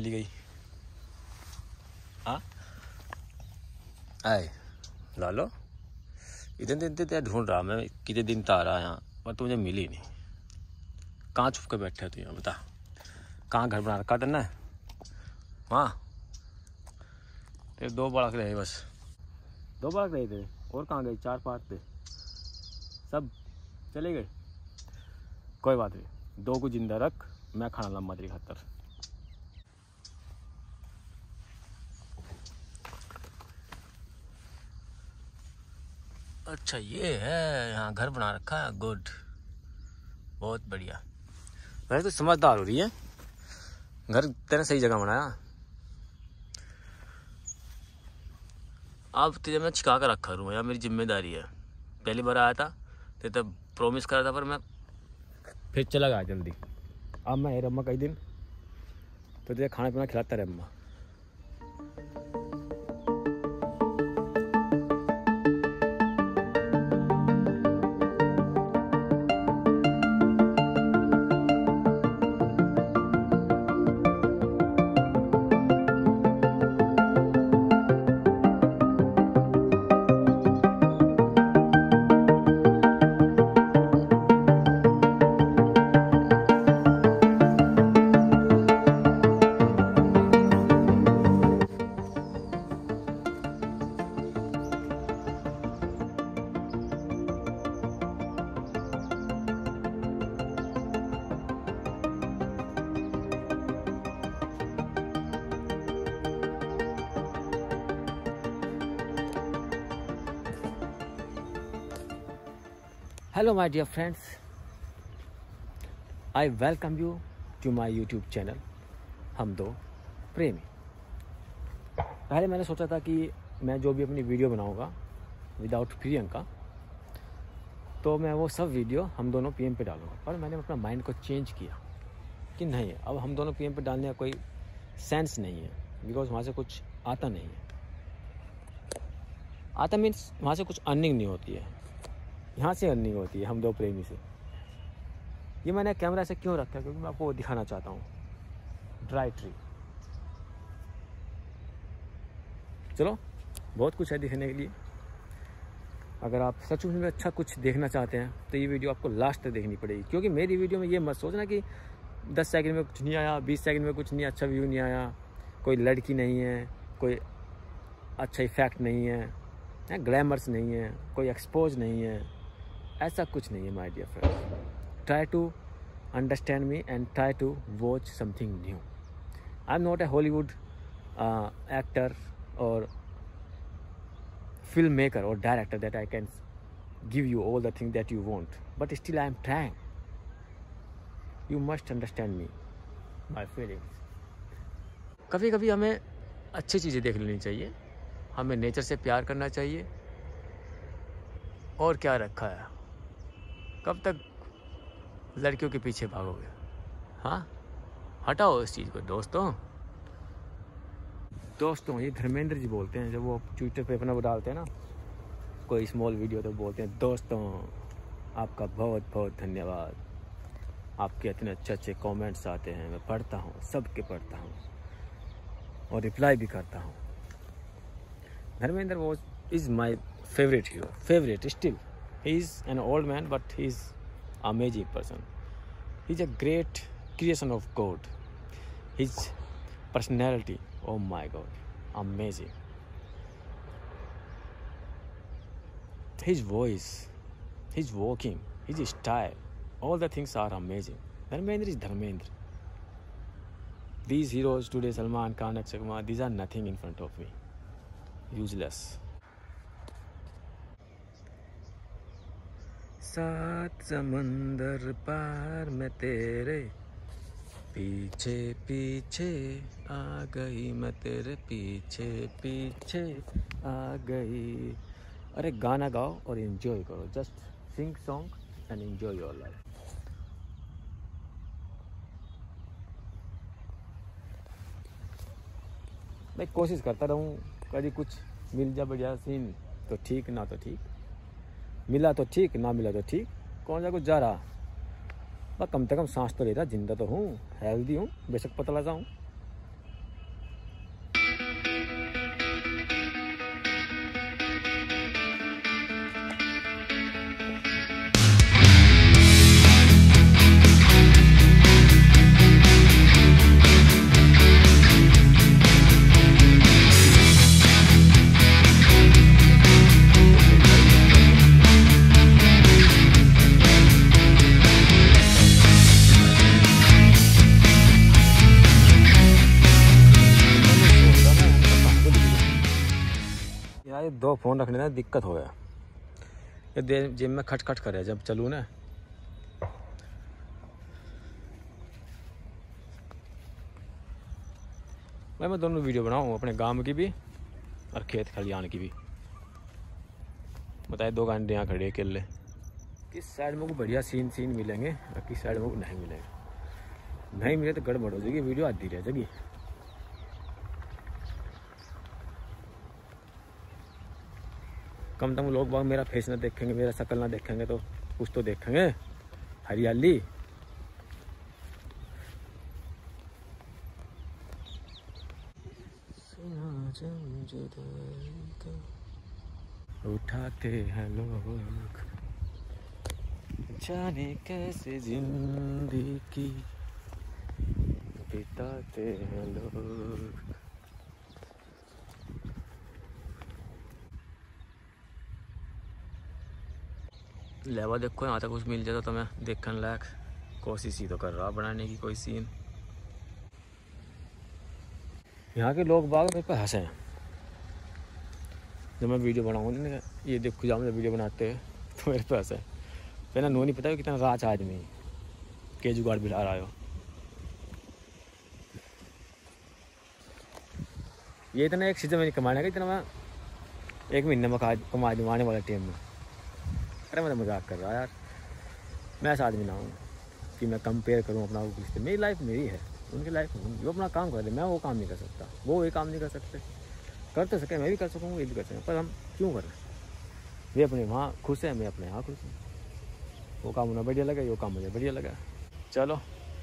चली गई। हाँ आए लालो, इतने दिन ते ढूंढ रहा मैं, कितने दिन तो आ रहा यहाँ पर तुझे मिली नहीं। कहाँ छुप के बैठे हो तू यहाँ, बता कहाँ घर बना रखा तेने वहाँ? तेरे 2 बालक रहे बस, 2 बालक रहे थे, और कहाँ गए? 4-5 थे, सब चले गए। कोई बात नहीं, 2 को जिंदा रख, मैं खाना लम्बा तेरी खातर। अच्छा ये है, यहाँ घर बना रखा है, गुड, बहुत बढ़िया। वैसे तो समझदार हो रही है, घर तेने सही जगह बनाया। अब तुझे मैं छिका कर रखा हूँ यार, मेरी जिम्मेदारी है। पहली बार आया था तो तब प्रॉमिस करा था, पर मैं फिर चला गया जल्दी। अब मैं रम्मा कई दिन तो तुझे खाना पीना खिलाता रहे अम्मा। Hello my dear friends, I welcome you to my YouTube channel हम दो प्रेमी। पहले मैंने सोचा था कि मैं जो भी अपनी वीडियो बनाऊंगा विदाउट प्रियंका, तो मैं वो सब वीडियो हम दोनों पीएम पे डालूंगा, पर मैंने अपना माइंड को चेंज किया कि नहीं, अब हम दोनों पीएम पे डालने का कोई सेंस नहीं है, बिकॉज वहाँ से कुछ आता नहीं है। आता मीन्स वहाँ से कुछ अर्निंग नहीं होती है, यहाँ से अर्निंग होती है हम दो प्रेमी से। ये मैंने कैमरा से क्यों रखा है, क्योंकि मैं आपको वो दिखाना चाहता हूँ, ड्राई ट्री। चलो, बहुत कुछ है दिखने के लिए। अगर आप सच में अच्छा कुछ देखना चाहते हैं तो ये वीडियो आपको लास्ट तक देखनी पड़ेगी, क्योंकि मेरी वीडियो में ये मत सोचना कि 10 सेकंड में कुछ नहीं आया, 20 सेकंड में कुछ नहीं, अच्छा व्यू नहीं आया, कोई लड़की नहीं है, कोई अच्छा इफेक्ट नहीं है, ग्लैमर्स नहीं है, कोई एक्सपोज नहीं है, ऐसा कुछ नहीं है my dear friends. Try to understand me and try to watch something new. I am not a Hollywood actor or filmmaker or director that I can give you all the things that you want, but still I am trying. You must understand me, my feelings. कभी कभी हमें अच्छी चीज़ें देख लेनी चाहिए, हमें nature से प्यार करना चाहिए। और क्या रखा है, कब तक लड़कियों के पीछे भागोगे? हाँ, हटाओ इस चीज़ को दोस्तों। ये धर्मेंद्र जी बोलते हैं, जब वो ट्विटर पे अपना वो डालते हैं ना कोई स्मॉल वीडियो, तो बोलते हैं दोस्तों आपका बहुत बहुत धन्यवाद, आपके इतने अच्छे अच्छे कमेंट्स आते हैं, मैं पढ़ता हूँ, सबके पढ़ता हूँ और रिप्लाई भी करता हूँ। धर्मेंद्र वो is my favourite hero, favourite still. He is an old man but he is amazing person. He is a great creation of God. His personality, oh my god, amazing. His voice, his walking, his style, all the things are amazing. Dharmendra is Dharmendra. These heroes today, Salman Khan, Akshay Kumar, these are nothing in front of me. Useless. सात समंदर पार में तेरे पीछे पीछे आ गई, मैं तेरे पीछे पीछे आ गई। अरे गाना गाओ और एंजॉय करो, just sing song and enjoy your life. मैं कोशिश करता रहूँ, कभी कुछ मिल जा बढ़िया सीन तो ठीक, ना तो ठीक, मिला तो ठीक, ना मिला तो ठीक, कौन सा कुछ जा रहा, बस कम से कम सांस तो ले रहा, जिंदा तो हूँ, हेल्दी हूँ, बेशक पतला सा हूँ, भाई 2 फ़ोन रखने में दिक्कत हो गया। ये जेब में खटखट करे जब चलूँ ना। भाई मैं दोनों वीडियो बनाऊँ, अपने गांव की भी और खेत खलियान की भी। बताए 2 घंटे यहाँ खड़े अकेले। किस साइड में को बढ़िया सीन मिलेंगे और किस साइड में को नहीं मिलेंगे। नहीं मिले तो गड़बड़ हो जाएगी, वीडियो आती रह जाएगी। कम से कम लोग बाग मेरा फेस ना देखेंगे, मेरा शक्ल ना देखेंगे तो कुछ तो देखेंगे। हरियाली उठाते हैं लोग, जाने कैसे जिंदगी बिताते हैं लोग। लेवा देखो, यहाँ तक कुछ मिल जाता तो मैं देखने लायक कोशिश ही तो कर रहा बनाने की कोई सीन। यहाँ के लोग बाग मेरे पे हंसे हैं जब मैं वीडियो बनाऊँगा। ये देखो जाओ मैं वीडियो बनाते हैं तो मेरे पे हंसे। पहले नो नहीं पता कितना राज आदमी के जुगाड़ बिला रहा हो। ये इतना एक सीजन में नहीं कमाने का, इतना मैं 1 महीने में कमा दूँ आने वाले टाइम में। अरे मैं तो मजाक कर रहा यार, मैं ऐसा आदमी ना हूँ कि मैं कंपेयर करूँ अपना वो किससे। मेरी लाइफ मेरी है, उनकी लाइफ वो अपना काम कर दे, मैं वो काम नहीं कर सकता, वो काम नहीं कर सकते। कर तो सके, मैं भी कर सकूँ, ये भी कर सकें, पर हम क्यों कर रहे हैं। वे अपने वहाँ खुश है, मैं अपने यहाँ खुश हूँ। वो काम उन्हें बढ़िया लगा, वो काम मुझे बढ़िया लगा। चलो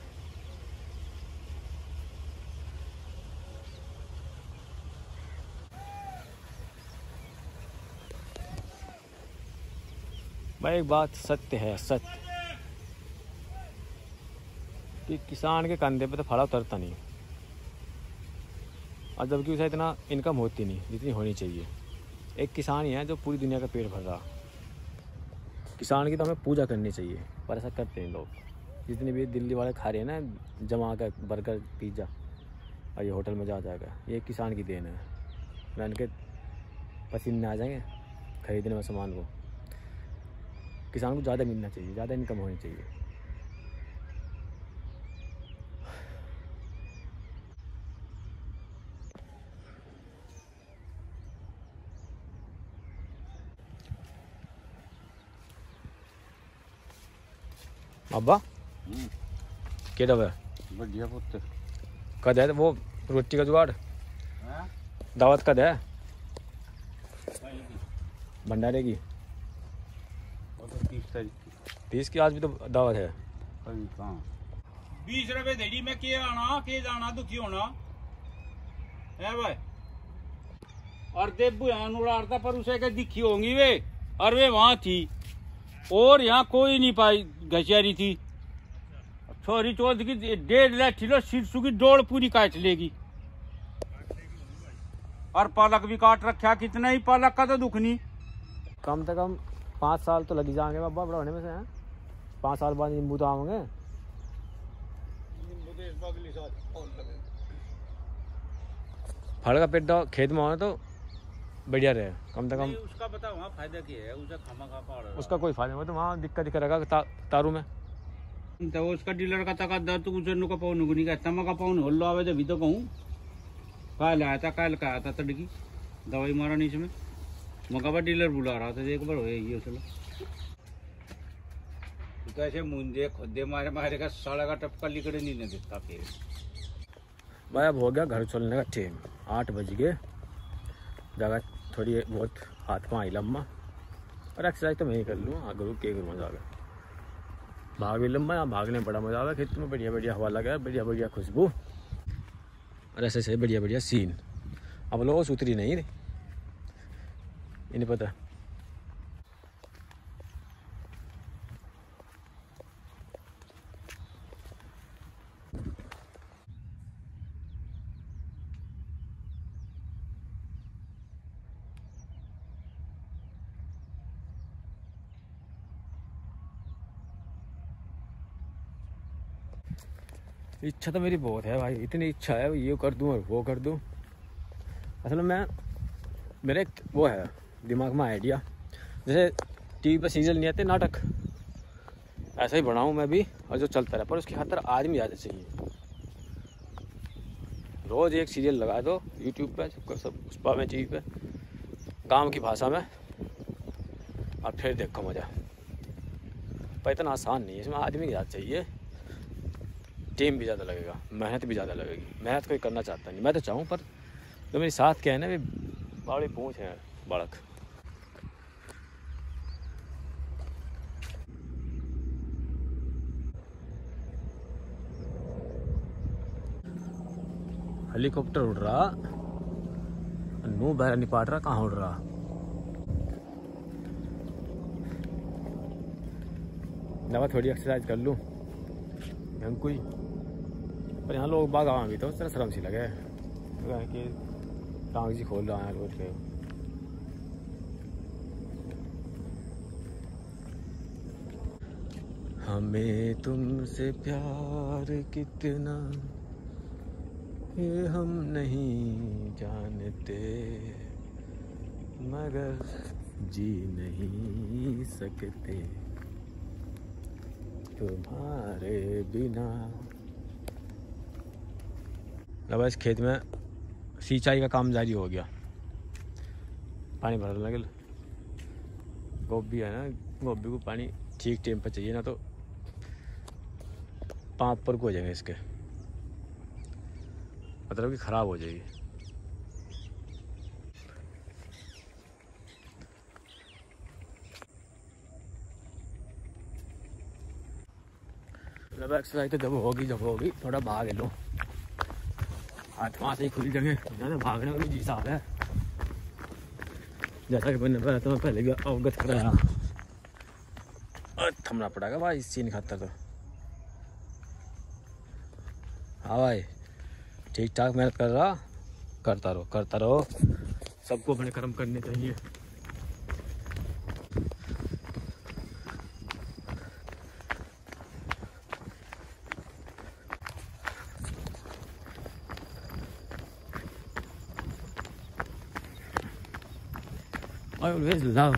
भाई एक बात सत्य है, सत्य कि किसान के कंधे पे तो फड़ा उतरता नहीं, और जबकि उसे इतना इनकम होती नहीं जितनी होनी चाहिए। एक किसान ही है जो पूरी दुनिया का पेट भर रहा। किसान की तो हमें पूजा करनी चाहिए, पर ऐसा करते हैं लोग। जितने भी दिल्ली वाले खा रहे हैं ना जमा कर बर्गर पिज़्ज़ा और ये होटल में जा जाएगा, ये किसान की देन है। मैं उनके पसीने आ जाएंगे खरीदने में सामान को। किसान को ज़्यादा मिलना चाहिए, ज़्यादा इनकम होनी चाहिए। अब्बा क्या दवा बढ़िया पुत्र कद है वो रोटी का जुगाड़ दावत कद है भंडारे की 30 की आज भी तो दावत है। 20 रुपए देड़ी में के आना के जाना दुखी होना है भाई। और देबू यहाँ उड़ाता पर उसे के दिखी होंगी वे, और वे वहां थी और यहाँ कोई नहीं पाई घसियारी थी। छोरी चौथ की 1.5 किलो सिरसू की डोड़ पूरी काट लेगी। और पालक भी काट रखा, कितना ही पालक का तो दुख नहीं। कम से कम 5 साल तो लग जाएंगे बाबा बड़ा होने में से हैं। 5 साल बाद नींबू तो आएंगे। फल का पेड़ खेत में होना तो बढ़िया रहे कम से कम। उसका बता वहाँ फायदा क्या है, उसे खामा खा पा रहा है। उसका कोई फायदा नहीं, तो वहाँ दिक्कत करेगा तारू में। तो उसका डीलर का तक दर तो कुछ का पाउन नहीं कहता, मैं का पाउन होल्लो आवे जब भी तो कहूँ कल आया था, कल का आया था तड़की दवाई मारा नहीं इसमें। मकाबा डीलर बुला रहा था, एक बार हो ये चलो तो ऐसे मुंजे खुदे मारे मारे का साड़ा का टपका लिकड़े नहीं न देता। फिर भाई अब हो गया घर चलने का टाइम, 8 बज गए। जगह थोड़ी बहुत हाथ पाँव लम्बा, और एक्सरसाइज तो मैं ही कर लूँ। हाँ करूँ क्या करूँ, जाकर भाग भी लंबा, यहाँ भागने बड़ा मजा आएगा। खेत में बढ़िया बढ़िया हवा लगा, बढ़िया बढ़िया खुशबू, और ऐसे ऐसे बढ़िया बढ़िया सीन। अब लोगों से उतरी नहीं इन्हें पता। इच्छा तो मेरी बहुत है भाई, इतनी इच्छा है ये कर दूँ और वो कर दूँ। असल में मैं मेरे एक वो है दिमाग में आइडिया, जैसे टीवी पे सीरियल नहीं आते नाटक, ऐसा ही बनाऊँ मैं भी और जो चलता रहे, पर उसकी खातिर आदमी ज़्यादा चाहिए। रोज़ एक सीरियल लगा दो यूट्यूब पे, सब उस पर में टीवी पे गांव की भाषा में, और फिर देखो मज़ा। पर इतना आसान नहीं है, इसमें आदमी ज़्यादा चाहिए, टीम भी ज़्यादा लगेगा, मेहनत भी ज़्यादा लगेगी। मेहनत कोई करना चाहता नहीं, मैं तो चाहूँ, पर जो मेरी साथ क्या है ना, वे बड़ी पूँछ है बालक। हेलीकॉप्टर उड़ रहा, नू बहरा नहीं पाट रहा, कहाँ उड़ रहा। दवा थोड़ी एक्सरसाइज कर लूँ कोई, पर यहाँ लोग बाग आवा भी तो उस तरह शर्म सी लगे कि टांग जी खोल रहा है रोड पे। हमें तुमसे प्यार कितना ये हम नहीं जानते, मगर जी नहीं सकते तुम्हारे बिना। अब इस खेत में सिंचाई का काम जारी हो गया, पानी भरने लगे। गोभी है ना, गोभी को पानी ठीक टाइम पर चाहिए, ना तो पाँव पर को हो जाएंगे इसके, मतलब कि ख़राब हो जाएगी। मतलब एक्सरसाइज तो जब होगी थोड़ा भाग लो, हाथ वहाँ से ही खुली जगह ज़्यादा भागने वाली जी साहब है। जैसा कि मैंने पहले तुम्हें पहले भी अवगत कराया, थमना पड़ेगा भाई इस चीज़ खातर तो। हाँ भाई, ठीक ठाक मेहनत कर रहा, करता रहो, सबको अपने कर्म करने चाहिए। I always love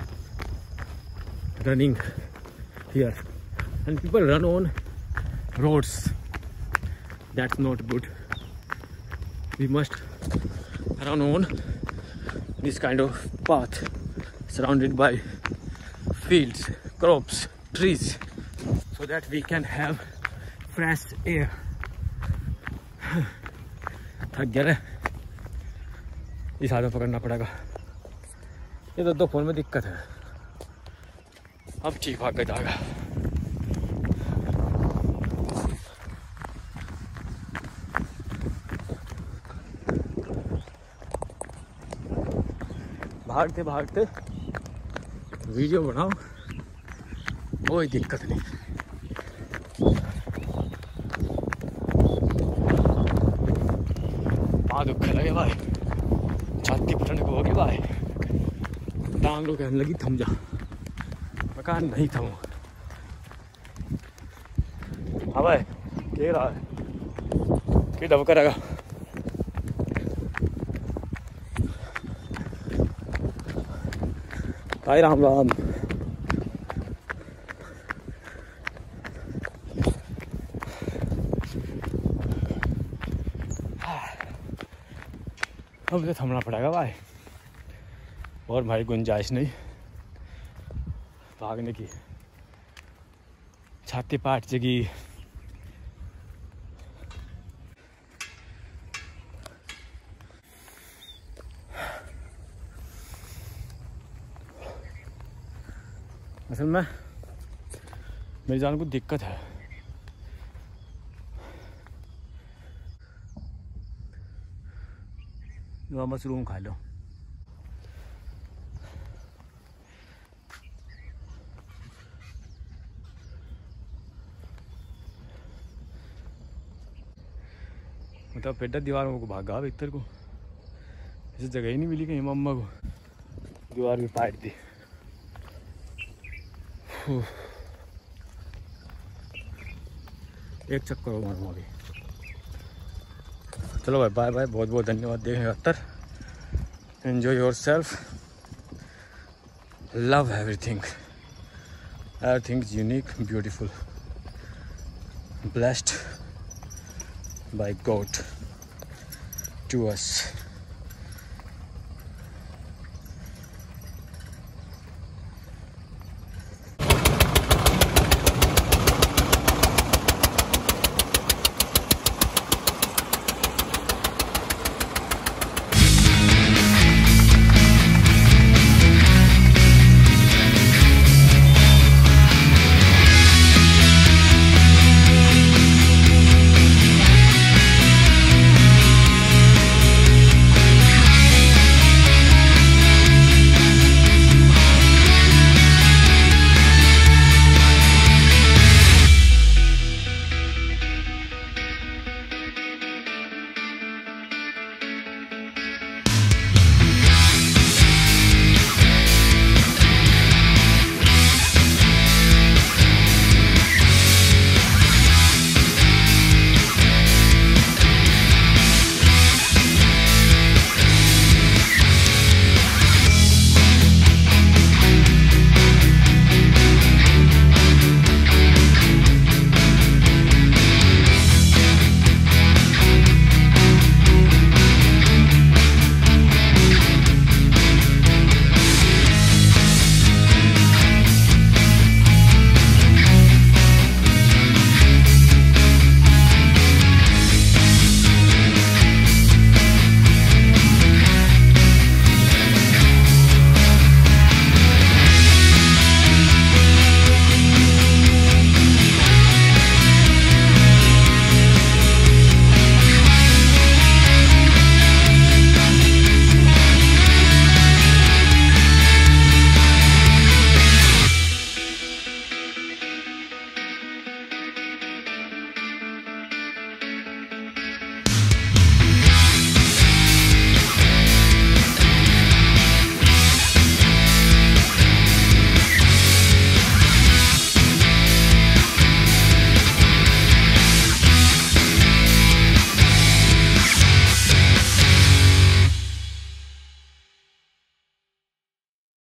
running here, and people run on roads. That's not good. We must run on this kind of path surrounded by fields, crops, trees, so that we can have fresh air. थक गया रे, इस हाथ में पकड़ना पड़ेगा। ये तो दो फोन में दिक्कत है, अब ठीक भाग जाएगा। भागते भागते वीडियो बनाओ, कोई दिक्कत नहीं। दुख लगे भाई, छाती पटने को होगी भाई, टांग लो कहने लगी थम जा, मकान नहीं थमो। हाँ भाई, क्या रहा है कि डब करेगा। भाई राम राम। अब तो थमना पड़ेगा भाई, और भाई गुंजाइश नहीं भागने की, छाती पाट जगी। असल में मेरी जान को दिक्कत है, मशरूम खा लो। मतलब पेटा दीवार को भागा भीतर को, ऐसी जगह ही नहीं मिली कहीं मम्मा को, दीवार भी पाट दी। एक चक्कर हो मारूंगा अभी। चलो भाई, बाय बाय, बहुत बहुत धन्यवाद देखने खातर। enjoy yourself, love everything. Everything is unique, beautiful, blessed by God to us.